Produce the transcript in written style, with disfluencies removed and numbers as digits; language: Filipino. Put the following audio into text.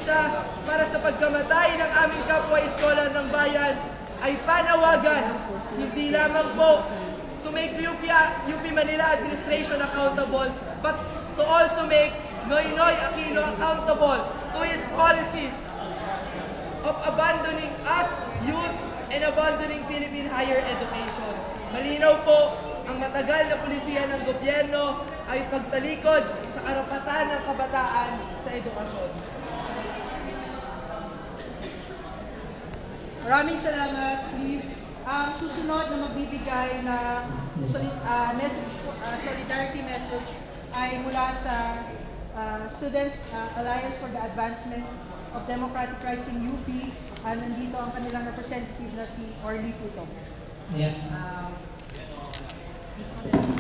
hustisya para sa pagkamatay ng aming kapwa iskolar ng bayan ay panawagan hindi lamang po to make the UP Manila administration accountable, but to also make Noynoy Aquino accountable to his policies of abandoning us, youth, and abandoning Philippine higher education. Malinaw po, ang matagal na pulisiya ng gobyerno ay pagtalikod sa karapatan ng kabataan sa edukasyon. Maraming salamat, Cliff. Ang susunod na magbibigay na solidarity message ay mula sa Students Alliance for the Advancement of Democratic Rights in UP. Nandito ang kanilang representative na si Orly Putong. Yeah.